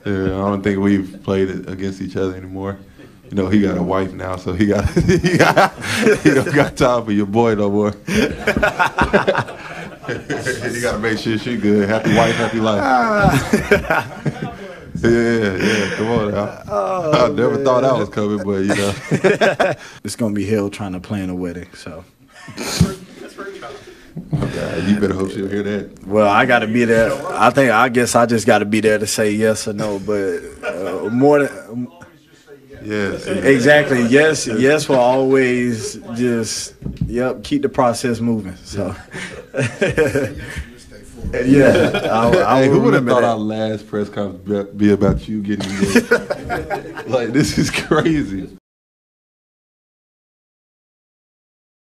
Yeah, I don't think we've played against each other anymore. You know, he got a wife now, so he don't got time for your boy no more. You gotta make sure she good. Happy wife, happy life. Yeah, come on now. I never thought that was coming, but you know. It's gonna be hell trying to plan a wedding, so. Oh, God, you better hope she'll hear that. Well, I gotta be there. I guess I just gotta be there to say yes or no, but more than. Yes. Exactly. Yes will always just keep the process moving. So Hey, who would have thought our last press conference be about you getting engaged? Like, this is crazy.